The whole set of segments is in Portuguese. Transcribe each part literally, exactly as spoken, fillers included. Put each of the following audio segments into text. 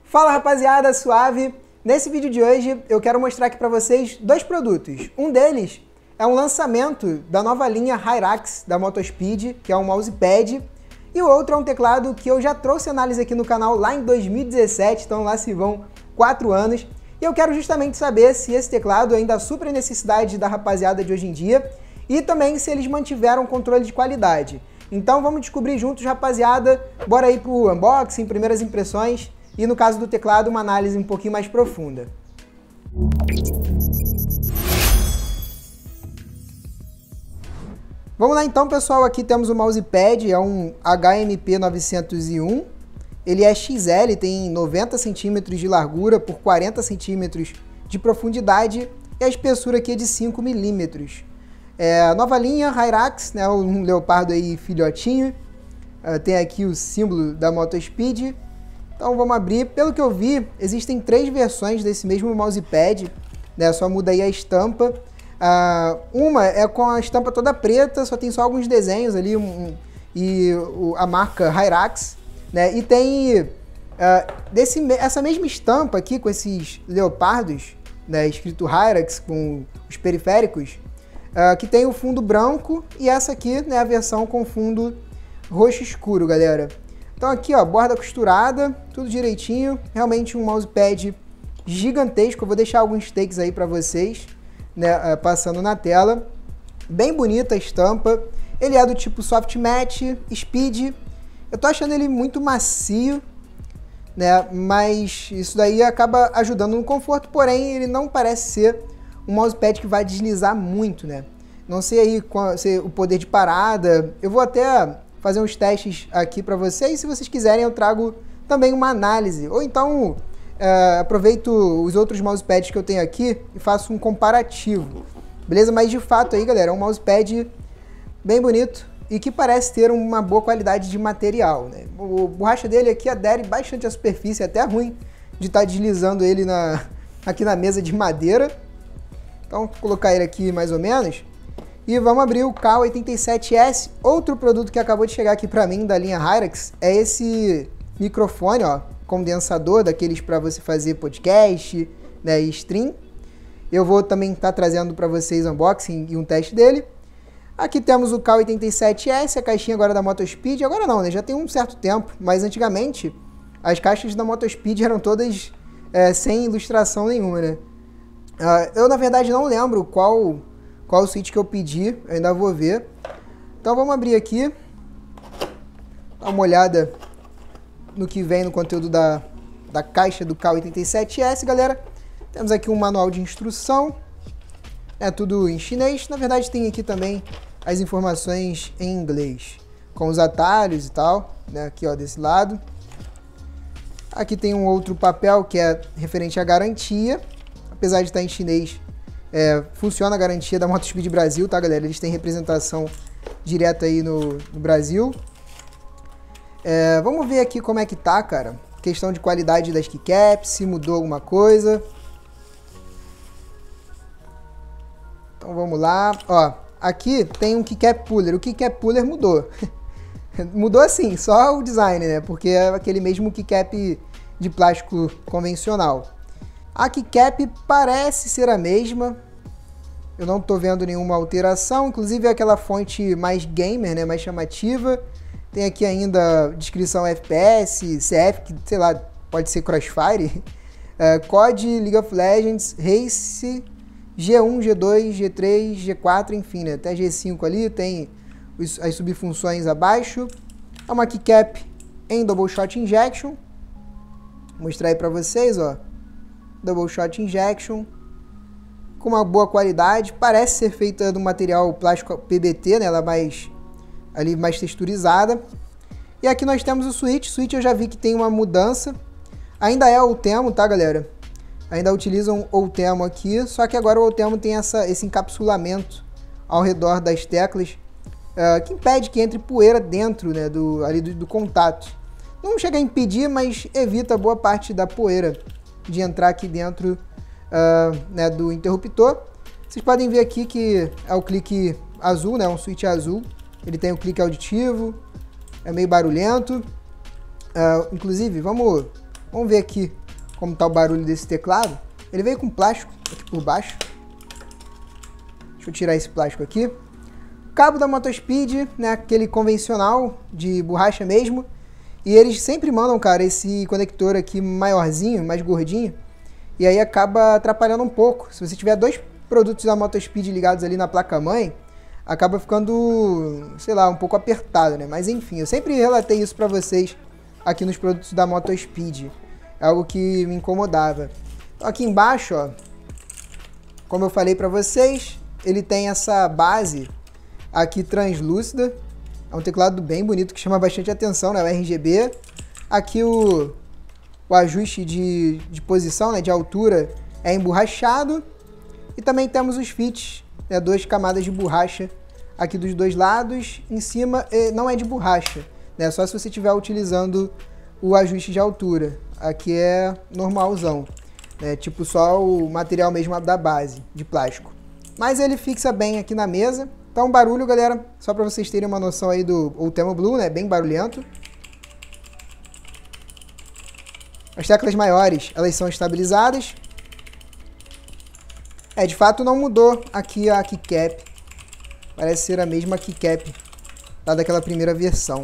Fala rapaziada, suave! Nesse vídeo de hoje eu quero mostrar aqui para vocês dois produtos. Um deles é um lançamento da nova linha Hyrax da Motospeed, que é um mousepad, e o outro é um teclado que eu já trouxe análise aqui no canal lá em dois mil e dezessete, então lá se vão quatro anos. E eu quero justamente saber se esse teclado ainda supre a necessidade da rapaziada de hoje em dia e também se eles mantiveram o controle de qualidade. Então vamos descobrir juntos, rapaziada. Bora aí pro unboxing, primeiras impressões e no caso do teclado uma análise um pouquinho mais profunda. Vamos lá então, pessoal. Aqui temos o mousepad, é um H M P novecentos e um. Ele é X L, tem noventa centímetros de largura por quarenta centímetros de profundidade e a espessura aqui é de cinco milímetros. É a nova linha Hyrax, né, um leopardo aí filhotinho. Uh, tem aqui o símbolo da Motospeed. Então vamos abrir. Pelo que eu vi, existem três versões desse mesmo mousepad, né, só muda aí a estampa. Uh, uma é com a estampa toda preta, só tem só alguns desenhos ali um, e o, a marca Hyrax. Né? E tem uh, desse, essa mesma estampa aqui com esses leopardos, né, escrito Hyrax com os periféricos, uh, que tem o fundo branco e essa aqui, né, a versão com fundo roxo escuro, galera. Então aqui, ó, borda costurada, tudo direitinho, realmente um mousepad gigantesco. Eu vou deixar alguns takes aí para vocês, né, uh, passando na tela. Bem bonita a estampa. Ele é do tipo soft matte, speed. Eu tô achando ele muito macio, né, mas isso daí acaba ajudando no conforto, porém ele não parece ser um mousepad que vai deslizar muito, né. Não sei aí qual, se o poder de parada, eu vou até fazer uns testes aqui para vocês, se vocês quiserem eu trago também uma análise, ou então é, aproveito os outros mousepads que eu tenho aqui e faço um comparativo, beleza? Mas de fato aí, galera, é um mousepad bem bonito e que parece ter uma boa qualidade de material, né? O borracha dele aqui adere bastante à superfície, é até ruim de estar deslizando ele na, aqui na mesa de madeira. Então, vou colocar ele aqui mais ou menos. E vamos abrir o K oitenta e sete S. Outro produto que acabou de chegar aqui para mim da linha Hyrax é esse microfone, ó, condensador, daqueles para você fazer podcast, né, e stream. Eu vou também estar trazendo para vocês unboxing e um teste dele. Aqui temos o K oitenta e sete S, a caixinha agora da Motospeed. Agora não, né? Já tem um certo tempo, mas antigamente as caixas da Motospeed eram todas é, sem ilustração nenhuma, né? Uh, eu, na verdade, não lembro qual, qual o switch que eu pedi, eu ainda vou ver. Então vamos abrir aqui, dar uma olhada no que vem no conteúdo da, da caixa do K oitenta e sete S, galera. Temos aqui um manual de instrução, é tudo em chinês. Na verdade tem aqui também as informações em inglês, com os atalhos e tal, né, aqui ó, desse lado. Aqui tem um outro papel que é referente à garantia, apesar de estar em chinês, é, funciona a garantia da Motospeed Brasil, tá, galera? Eles têm representação direta aí no, no Brasil. É, vamos ver aqui como é que tá, cara, questão de qualidade das keycaps, se mudou alguma coisa. Então vamos lá, ó, aqui tem um keycap puller, o keycap puller mudou, mudou assim, só o design, né, porque é aquele mesmo keycap de plástico convencional. A keycap parece ser a mesma, eu não tô vendo nenhuma alteração, inclusive é aquela fonte mais gamer, né, mais chamativa. Tem aqui ainda descrição F P S, C F, que sei lá, pode ser Crossfire, uh, C O D, League of Legends, Race, G um, G dois, G três, G quatro, enfim, né? Até G cinco ali, tem os, as subfunções abaixo. É uma keycap em Double Shot Injection. Vou mostrar aí pra vocês, ó. Double Shot Injection. Com uma boa qualidade. Parece ser feita do material plástico P B T, né? Ela mais, ali, mais texturizada. E aqui nós temos o switch. O switch eu já vi que tem uma mudança. Ainda é o Ultemo, tá, galera? Ainda utilizam o Ultemo aqui, só que agora o Ultemo tem essa, esse encapsulamento ao redor das teclas, uh, que impede que entre poeira dentro, né, do, ali do, do contato. Não chega a impedir, mas evita boa parte da poeira de entrar aqui dentro uh, né, do interruptor. Vocês podem ver aqui que é o clique azul, né, um switch azul. Ele tem o clique auditivo, é meio barulhento. Uh, inclusive, vamos Vamos ver aqui como está o barulho desse teclado. Ele veio com plástico aqui por baixo. Deixa eu tirar esse plástico aqui. Cabo da Motospeed, né, aquele convencional de borracha mesmo. E eles sempre mandam, cara, esse conector aqui maiorzinho, mais gordinho. E aí acaba atrapalhando um pouco. Se você tiver dois produtos da Motospeed ligados ali na placa-mãe, acaba ficando, sei lá, um pouco apertado, né? Mas enfim, eu sempre relatei isso pra vocês aqui nos produtos da Motospeed. É algo que me incomodava. Então aqui embaixo, ó, como eu falei pra vocês, ele tem essa base aqui translúcida. É um teclado bem bonito que chama bastante atenção, né? O R G B. Aqui o, o ajuste de, de posição, né? De altura é emborrachado. E também temos os fits, né? Duas camadas de borracha aqui dos dois lados. Em cima não é de borracha, né? Só se você estiver utilizando o ajuste de altura. Aqui é normalzão, né? Tipo só o material mesmo da base, de plástico. Mas ele fixa bem aqui na mesa. Então, barulho, galera, só para vocês terem uma noção aí do Ultimo Blue, né? Bem barulhento. As teclas maiores, elas são estabilizadas. É, de fato não mudou aqui a keycap. Parece ser a mesma keycap lá daquela primeira versão.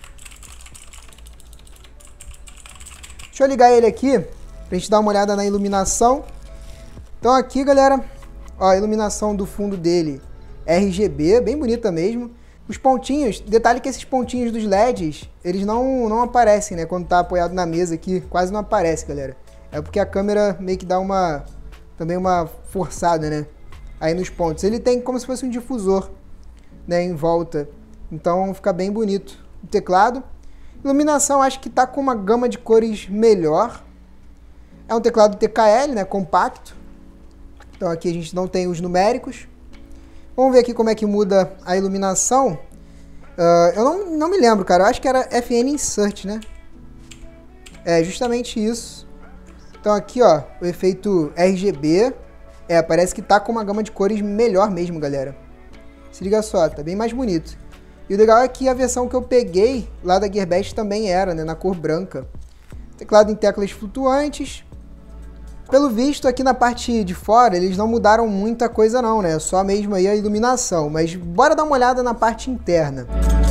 Deixa eu ligar ele aqui, pra gente dar uma olhada na iluminação. Então aqui, galera, ó, a iluminação do fundo dele R G B, bem bonita mesmo. Os pontinhos, detalhe que esses pontinhos dos L E Ds, eles não, não aparecem, né? Quando tá apoiado na mesa aqui, quase não aparece, galera. É porque a câmera meio que dá uma, também uma forçada, né? Aí nos pontos. Ele tem como se fosse um difusor, né? Em volta. Então fica bem bonito o teclado. Iluminação, acho que tá com uma gama de cores melhor. É um teclado T K L, né? Compacto. Então aqui a gente não tem os numéricos. Vamos ver aqui como é que muda a iluminação. Uh, eu não, não me lembro, cara. Eu acho que era F N Insert, né? É justamente isso. Então aqui, ó, o efeito R G B. É, parece que tá com uma gama de cores melhor mesmo, galera. Se liga só, tá bem mais bonito. E o legal é que a versão que eu peguei lá da Gearbest também era, né? Na cor branca. Teclado em teclas flutuantes. Pelo visto, aqui na parte de fora, eles não mudaram muita coisa não, né? Só mesmo aí a iluminação. Mas bora dar uma olhada na parte interna.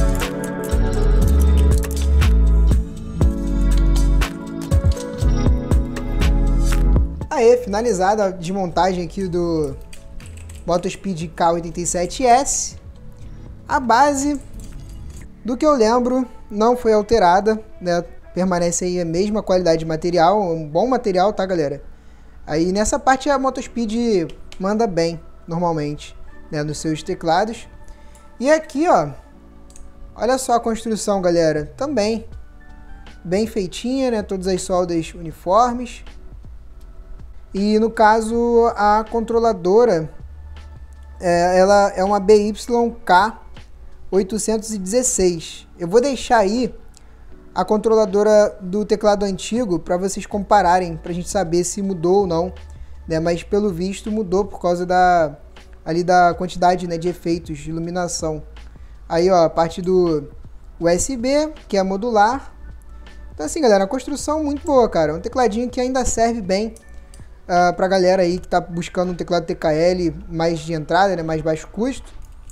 Aê, finalizada a desmontagem aqui do Motospeed K oitenta e sete S. A base, do que eu lembro, não foi alterada, né? Permanece aí a mesma qualidade de material, um bom material, tá, galera? Aí nessa parte a Motospeed manda bem, normalmente, né, nos seus teclados. E aqui, ó, olha só a construção, galera, também bem feitinha, né, todas as soldas uniformes. E no caso, a controladora, é, ela é uma B Y K oitocentos e dezesseis. Eu vou deixar aí a controladora do teclado antigo para vocês compararem, para a gente saber se mudou ou não, né? Mas pelo visto mudou por causa da, ali da quantidade, né, de efeitos de iluminação. Aí, ó, a parte do U S B, que é modular. Então assim, galera, a construção muito boa, cara. Um tecladinho que ainda serve bem uh, para a galera aí que está buscando um teclado T K L mais de entrada, né, mais baixo custo.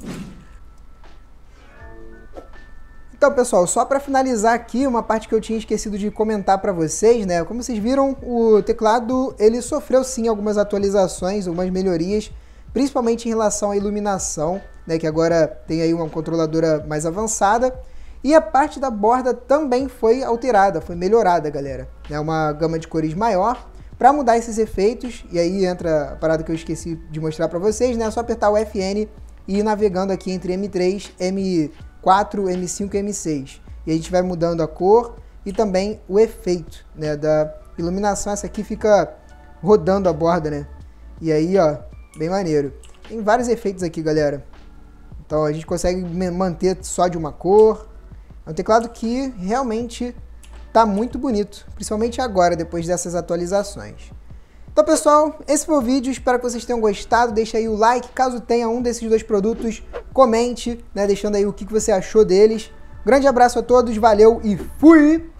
Então, pessoal, só para finalizar aqui, uma parte que eu tinha esquecido de comentar para vocês, né? Como vocês viram, o teclado, ele sofreu sim algumas atualizações, algumas melhorias, principalmente em relação à iluminação, né? Que agora tem aí uma controladora mais avançada. E a parte da borda também foi alterada, foi melhorada, galera. É uma gama de cores maior. Para mudar esses efeitos, e aí entra a parada que eu esqueci de mostrar para vocês, né? É só apertar o F N e ir navegando aqui entre M três, M quatro, M cinco e M seis. E a gente vai mudando a cor e também o efeito, né, da iluminação. Essa aqui fica rodando a borda, né? E aí, ó, bem maneiro. Tem vários efeitos aqui, galera. Então a gente consegue manter só de uma cor. É um teclado que realmente tá muito bonito, principalmente agora, depois dessas atualizações. Então, pessoal, esse foi o vídeo, espero que vocês tenham gostado. Deixa aí o like, caso tenha um desses dois produtos, comente, né, deixando aí o que você achou deles. Grande abraço a todos, valeu e fui!